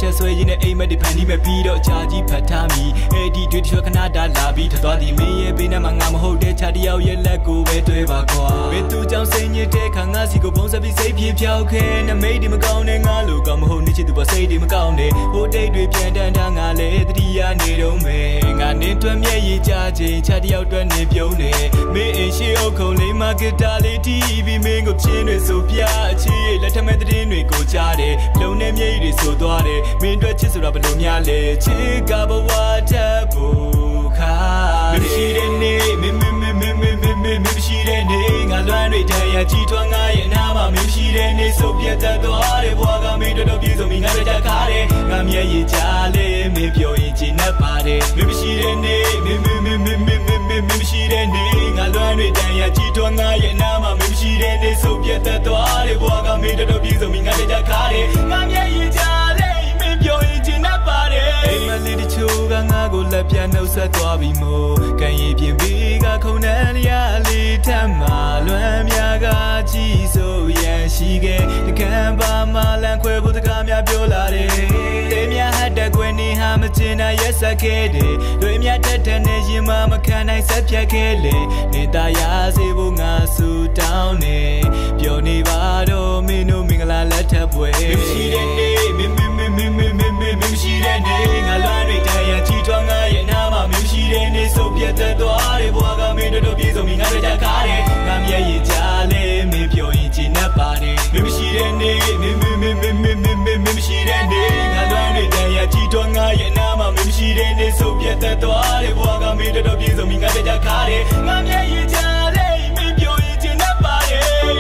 ချက်ဆွဲရင်းနဲ့အိမ်မက်ဒီဖန်တီးမဲ့ပြီးတော့ကြာကြီးဖတ်ထားမိအဲ့ဒီတွေ့တချို့ခဏတာလာပြီးထသွားသည်မင်းရဲ့ဘေးနဲ့မှငါမဟုတ်တဲ့ခြားတယောက်ရဲ့လက်ကိုပဲတွေ့ပါကွာမင်းသူကြောင့်စိတ်ညစ်တဲ့ခါငါစီကိုပုံစပ်ပြီးစိတ်ပြေဖြောက်ခဲနမိတ်ဒီမကောင်းနဲ့ငါလိုကောင်းမဟုတ်နေချစ်သူပေါ်စိတ်ဒီမကောင်းနဲ့ဟိုတိတ်တွေပြန်တန်းတာငါလေတတိယနေတော့မယ်ငါနေတွက်မျက်ရည်ကြချင်းခြားတယောက်တွက်နေပြုံးနေမင်းအိမ်ရှိအုပ်ခုံလေးမှာဂီတာလေးတီးပြီးမင်းကိုချင်းတွေဆိုပြအချီးလက်ထက်မဲ့သတင်းတွေကိုကြားတယ်လုံးနဲ့မျက်ရည်တွေဆိုသွားတယ်မင်းတို့ချစ်ဆိုတာဘယ်လိုများလဲချစ်ကဘဝထပ်ဖို့ခါမရှိတဲ့နေ့မင်းမင်းမင်းမင်းမင်းမင်းမင်းမရှိတဲ့နေ့ငါလွမ်းတွေတန်ရကြီးထွားငါရဲ့နားမှာမင်းရှိတဲ့နေ့ဆိုပြတ်သက်သွားတယ်ဘဝကမင်းတို့တို့ပြေဆုံးပြီးငါတို့ကြခါတယ်ငါမျက်ရည်ကြားလေမင်းပြောရင်ချင်နေပါတယ်မင်းမရှိတဲ့နေ့မင်းမင်းမင်းမင်းမင်းမင်းမင်းမရှိတဲ့နေ့ငါလွမ်းတွေတန်ရကြီးထွားငါရဲ့နားမှာမင်းမရှိတဲ့နေ့ဆိုပြတ်သက်သွားတယ်ဘဝကမင်းတို့တို့ပြေဆုံးပြီးငါတို့ကြခါတယ်ငါမျက်ရည်ကြားလေမင်းပြောရင်ချင်နေပါတယ်အိမ်မလေးတချို့ကငါကိုလက်ပြနှုတ်ဆက်သွားပြီးမို့ကံရည်ပြင်ပြီးကခုန်တန်းရလေးထမ်းမှလွမ်းမြကကြည့်ဆိုရန်ရှိခဲ့တကံပါမလန်ခွဲဖို့တကားများပြောလာတယ်တေးများဟတ်တဲ့ကွယ်နေဟာမကျင်နိုင်ရက်ဆက်ခဲ့တယ်တွေများတက်တဲ့နေရင်မှမခံနိုင်ဆက်ဖြတ်ခဲ့လေနေတာရစေဖို့ငါဆူတောင်းနေပြောနေပါတော့မင်းတို့မင်္ဂလာလက်ထပ်ပွဲမရှိတဲ့နေ့မင်းမင်းမင်းမင်းမင်းမင်းမင်းမရှိတဲ့နေ့ငါလွမ်းတွေတန်ရချီထွားငါရဲ့နားမှာမရှိတဲ့နေ့ဆိုပြတ်သက်သွားတယ်ဘဝကမင်းတို့တို့ပြေဆုံးပြီးငါတို့ကြခါတယ်ငါမျက်ရည်ကြားလေမင်းပြောရင်ချင်နေပါတယ်မင်းမရှိတဲ့နေ့မင်းမင်းမင်းမင်းမင်းမင်းမင်းမရှိတဲ့နေ့ငါလွမ်းတွေတန်ရချီထွားငါရဲ့နားမှာမရှိတဲ့နေ့ဆိုပြတ်သက်သွားတယ်ဘဝကမင်းတို့တို့ပြေဆုံးပြီးငါတို့ကြခါတယ်ငါမျက်ရည်ကြားလေမင်းပြောရင်ချင်နေပါတယ်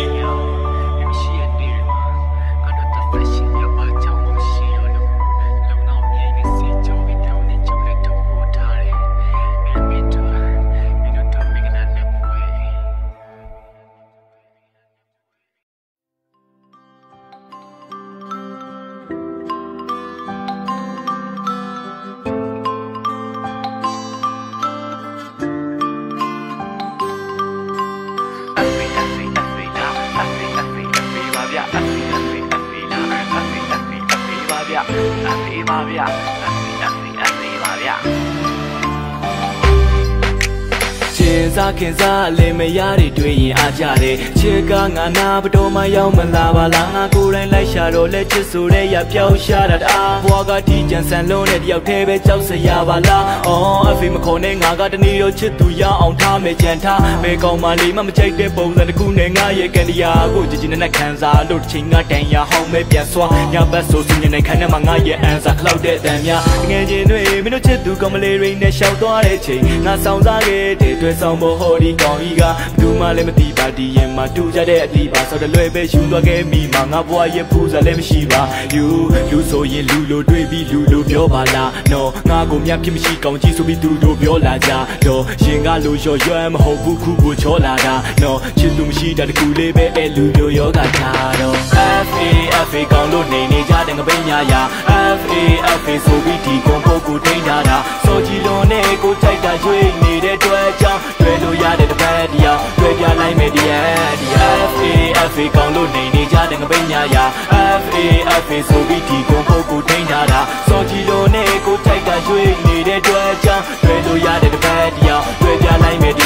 စားခင်စားလည်းမရတဲ့တွေ့ရင်အားကြတယ်ချစ်ကငါနာဘတော်မှရောက်မလာပါလားငါကိုယ်တိုင်လိုက်ရှာတော့လက်ချစ်ဆိုတဲ့ရပြောင်းရှာတာတအားဘွားကတီးကြံဆန်လုံးတဲ့တယောက်တည်းပဲကြောက်စရာပါလားအော်အဖေမခေါ်နဲ့ငါကတနေ့တော့ချစ်သူရအောင်ထားမယ်ကြံထားမဲကောင်းမလေးမမချိုက်တဲ့ပုံစံတစ်ခုနဲ့ငါရဲ့ကန်တရားကိုကြည်ကြည်နဲ့ခံစားလို့ချိန်ကတန်ရဟောင်းမဲပြန်စွာညဘက်ဆိုစညနေခန်းထဲမှာငါရဲ့အန်စာခလောက်တဲ့အတန်များငယ်ချင်းတွေမင်းတို့ချစ်သူကောင်းမလေးတွေနဲ့ရှောက်သွားတဲ့ချိန်ငါဆောင်စားခဲ့တဲ့တွေ့ဆောင်ဖို့ဟောဒီကောင်းကြီးကဘူးမှလည်းမသိပါဒီရင်မှာတူကြတဲ့အသီးပါဆောက်တလွယ်ပဲယူသွားခဲ့မိမှာငါဘွားရဲ့ဖူးစားလည်းမရှိပါယူလူဆိုရင်လူလိုတွေ့ပြီးလူလိုပြောပါလားနော်ငါကိုမြတ်ဖြစ်မရှိကောင်းကြီးဆိုပြီးသူတို့ပြောလာကြတော့ရင်ကလိုရော်ရွမ်းမဟုတ်ဘူးခုကိုချောလာတာနော်ချစ်သူမရှိတာတကူလေးပဲအဲ့လူမျိုးယောဂထားတော့ F A F A ကောင်းလို့နေနေကြတဲ့ငပိညာယာ F A F A ဆိုပြီးဒီကွန်ဖို့ကိုထိန်းထားတာစောကြီးလွန်နဲ့ကိုကြိုက်တာရွေးနေတဲ့တွေ့ကြောင်းတွေ့လို့ရတဲ့တပတ်တယောက်တွေ့ပြလိုက်မယ်ဒီ F A F A ကောင်းလို့နေနေကြတဲ့ငပိညာယာ F A F A ဆိုပြီးဒီကွန်ဖို့ကိုထိန်းထားတာစောကြီးလွန်နဲ့ကိုကြိုက်တာရွေးနေတဲ့တွေ့ကြောင်းတွေ့လို့ရတဲ့တပတ်တယောက်တွေ့ပြလိုက်မယ်ဒီ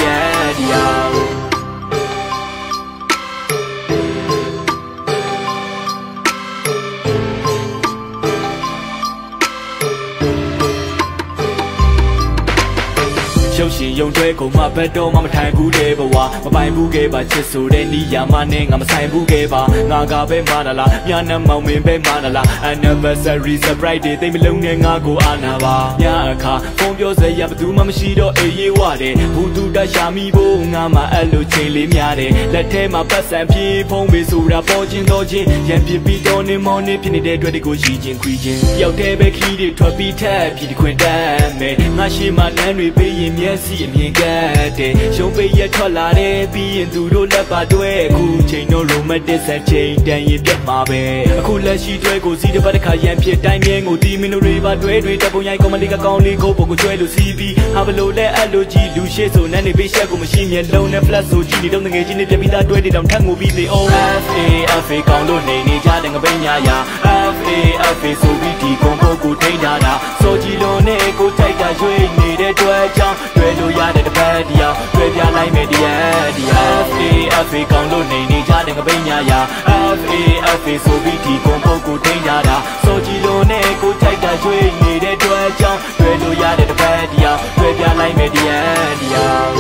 ရှုပ်ရှင်ယုံတွဲကုန်မှဘက်တော့မှမထိုင်ဘူးတဲ့ဘဝမပိုင်ဘူးခဲ့ပါချစ်ဆိုတဲ့နီးယာမနဲ့ငါမဆိုင်ဘူးခဲ့ပါငါကပဲမာနာလားမြာနဲ့မောင်မင်းပဲမာနာလား anniversary surprise တွေတိတ်မလုံးနဲ့ငါကိုအာနာပါညအခါဖုန်းပြောစရာဘယ်သူမှမရှိတော့အေးရေးဝတယ်ဘူးသူတရှာမိဖို့ငါမှအဲ့လိုချိန်လေးများတယ်လက်ထဲမှာပတ်စံပြေးဖုန်းပေးဆိုတာပေါ်ချင်းတော့ချင်းရန်ပြပြီးတော့နေမောင်းနေဖြစ်နေတဲ့အတွက်တွေကိုရှိချင်းခွေးချင်းရောက်တဲ့ပဲခီးတွေထွက်ပြီးထက်ပြီးခွင်တမ်းမယ်ငါရှိမှနန်းတွေပေးရင်မျက်စိအရင်မြင်ကတ်တယ်ရုံးပိတ်ရထွက်လာတယ်ပြီးရင်သူတို့လက်ပါတွဲအခုချိန်တော့ romantic စံချိန်တန်ရင်ပြတ်မှာပဲအခုလက်ရှိတွဲကိုစီးတစ်ပတ်တစ်ခါရန်ဖြစ်တိုင်းမြင်ကိုတီမင်းတို့တွေပါတွဲတွေတပ်ပုံရိုက်ကောမလေးကကောင်းလေးကိုပုံကိုကျွဲလို့စီးပြီးဟာဘလို့လဲအဲ့လိုကြီးလူရှိဆိုနန်းနေပေးရှက်ကိုမရှိမြင်လုံးနဲ့ flash ဆိုကြည့်နေတော့ငွေချင်းနေပြပြီးသားတွဲတွေတောင်ထပ်ငိုပြီးလေ oh F A F A ကောင်းလို့နေနေကြတဲ့ငပိညာယာ F A F A ဆိုပြီးဒီကွန်ဖို့ကိုထိန်းထားတာစောကြီးလုံးနဲ့ကိုတိုက်တာရွေးနေတဲ့တွဲချောင်းတွဲလို့ရတဲ့တပတ်တရားတွဲပြလိုက်မယ်တရားတရား F A F A ကောင်းလို့နေနေကြတဲ့ငပိညာယာ F A F A ဆိုပြီးဒီကွန်ဖို့ကိုထိန်းထားတာစောကြီးလုံးနဲ့ကိုတိုက်တာရွေးနေတဲ့တွဲချောင်းတွဲလို့ရတဲ့တပတ်တရားတွဲပြလိုက်မယ်တရားတရား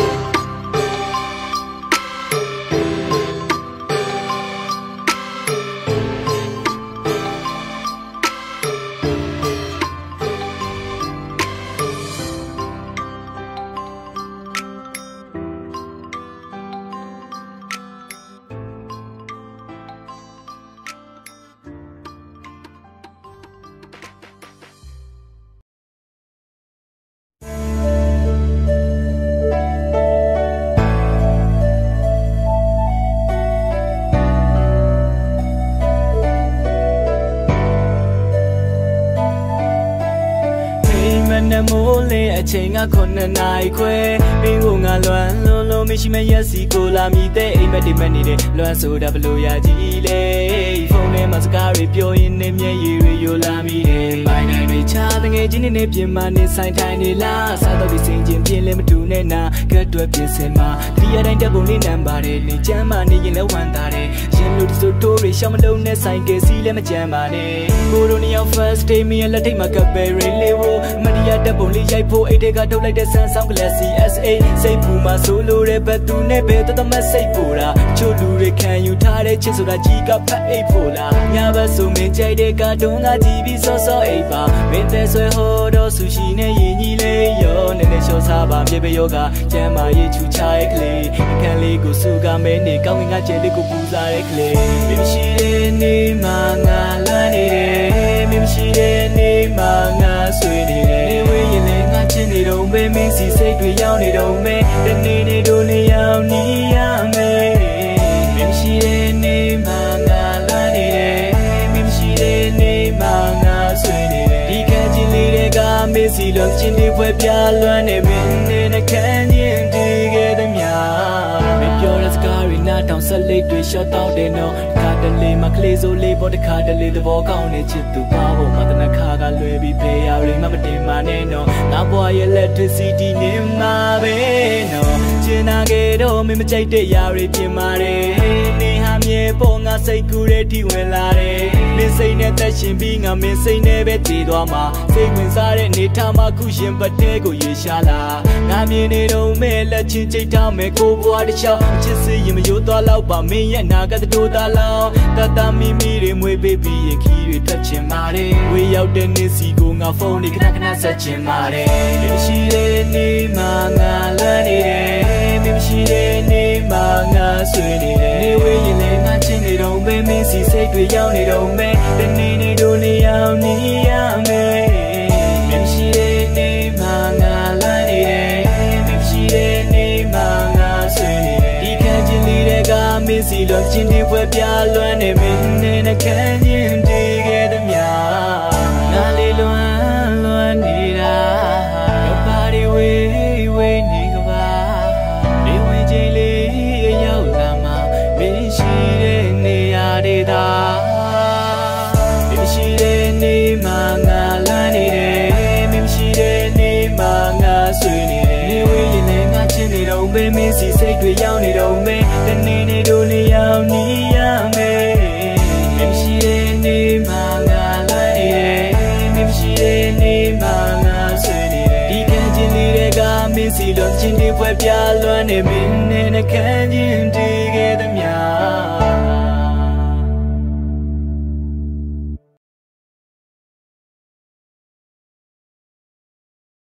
နမိုးလေးအချိန်ကခုနှစ်နာရီခွဲမင်းကိုငါလွမ်းလုံးလုံးမရှိမရက်စီကိုလာမြည်တဲ့အိမ်မက်ဒီမက်နေတဲ့လွမ်းဆိုတာဘလို့ရကြီးလေဖုန်းထဲမှာစကားတွေပြောရင်းနဲ့မျက်ရည်တွေယိုလာမိတယ်မိုင်းနိုင်တွေချတငယ်ချင်းတွေနဲ့ပြင်မနေဆိုင်ထိုင်နေလားစားတော့ဒီစင်ချင်းပြင်းလဲမတူနဲ့နာကတ်တွဲပြင်စင်မှာဒီရတိုင်းတပ်ပုံလေးနံပါတ်တွေချမ်းမနေရင်လည်းဝမ်းသာတယ်ရင်လို့ဒီဆိုတိုးတွေရှောင်းမလုံးနဲ့ဆိုင်ကစီလည်းမကြမ်းပါနဲ့ကိုရိုနီယော first day မင်းလက်ထိတ်မှာကပ်ပဲရီလေးဝမတရားတပ်ပုံလေးရိုက်ဖို့အိတ်တွေကထုတ်လိုက်တဲ့ဆန်းဆောင် Galaxy S A စိတ်ပူမှာဆိုလိုတဲ့ဘတ်သူနဲ့ပဲတသမတ်စိတ်ပူတာချို့လူတွေခံယူထားတဲ့ချစ်ဆိုတာကြီးကဖက်အိတ်ဖို့လားညဘက်ဆိုမင်းကြိုက်တဲ့ကာတွန်းကကြည့်ပြီးစောစောအိတ်ပါမင်းသက်ဆွဲဟောတော့ဆူရှီနဲ့ရင်ကြီးလေးရောနည်းနည်းရှော့စားပါမြေပဲယောကကျမ်းမာရေးချူချရဲ့ကလေးအခန်းလေးကိုစုကမဲနေကောင်းငင်ကကျဲလေးကိုပူစားတဲ့ကလေးမင်းရှိတဲ့နေမှာငါလွမ်းနေတယ်မင်းရှိတဲ့နေမှာငါဆွေးနေတယ်နေဝေးရင်လည်းငါချစ်နေတော့ပဲမင်းစီစိတ်တွေရောက်နေတော့မဲတနေ့နေ့တို့နေရောက်နေရမယ်မင်းရှိတဲ့နေမှာငါလွမ်းနေတယ်မင်းရှိတဲ့နေမှာငါဆွေးနေတယ်ဒီကချင်းလေးတွေကမင်းစီလုံးချင်းတွေပွဲပြလွမ်းနေမင်းနဲ့ခန်းချင်းတည်ခဲ့သမျှမင်းပြောတဲ့စကားတွေနားထောင်ဆက်လက်တွေရှော့တောက်တယ်နော်ခါတလေမကလေးစိုးလေးပေါ်တခါတလေသဘောကောင်းနေချစ်သူပါဖို့မတနခါကလွယ်ပြီးဖေးရတွေမမတင်မနဲ့နော်ငါဘွားရဲ့ electricity နေမှာပဲနော်ကျင်နာခဲ့တော့မင်းမကြိုက်တဲ့ຢာတွေပြင်ပါတယ်နေဟာမြေပေါ်ငါစိတ်ကူးတဲ့ထိဝင်လာတယ်မင်းစိတ်နဲ့သက်ရှင်ပြီးငါမင်းစိတ်နဲ့ပဲတည်သွားမှာစိတ်ဝင်စားတဲ့နေထားမှာခုရှင်ပတ်တဲကိုရေရှာလာငါမြင်နေတော့မဲလက်ချင်းချိတ်ထားမဲကိုဘွားတစ်ချောင်းချစ်စရင်မယိုးသွားတော့ပါမင်းရဲ့နာကတိုးသားလောင်းတတမီမီတွေမွေးပေးပြီးရင်ခီးတွေထွက်ချင်ပါတယ်ဝေးရောက်တဲ့နေ့စီကိုငါဖုန်းတွေခဏခဏဆက်ချင်ပါတယ်မရှိတဲ့နေ့မှာငါလွမ်းနေတယ်မရှိတဲ့နေ့မှာငါဆွေးနေတယ်နေဝေးရင်လည်းငါချင်နေတော့ပဲမင်းစီစိတ်တွေရောက်နေတော့မဲတနေ့နေ့တို့နေရောက်နေရမယ်မရှိတဲ့နေ့မှာငါလွမ်းနေတယ်မရှိတဲ့နေ့မှာငါဆွေးနေတယ်ဒီခန်းချင်းလေးတွေကမင်းစီလုံးချင်းတွေပွဲပြလွမ်းနေမင်းနဲ့ခန်းချင်းတည်ခဲ့သမျှငါလေးလွမ်းလွမ်းနေတာကပါရီဝေးဝေးနေကပါနေဝင်ချင်းလေးရောက်လာမှမင်းရှိတဲ့နေရာတွေသာမင်းရှိတဲ့နေမှာငါလွမ်းနေတယ်မင်းရှိတဲ့နေမှာငါဆွေးနေတယ်နေဝေးရင်လည်းငါချင်းနေတော့ပဲမင်းစီစိတ်တွေရောက်နေတော့မဲတနေ့နေ့တို့နေရောက်နေရမယ်မင်းရှိတဲ့နေမှာငါလွမ်းနေတယ်မင်းရှိတဲ့နေမှာငါဆွေးနေတယ်ဒီကံချင်းလေးတွေကမင်းစီလုံးချင်းတွေပွဲပြလွမ်းနေမင်းနဲ့ခန်းချင်းတည်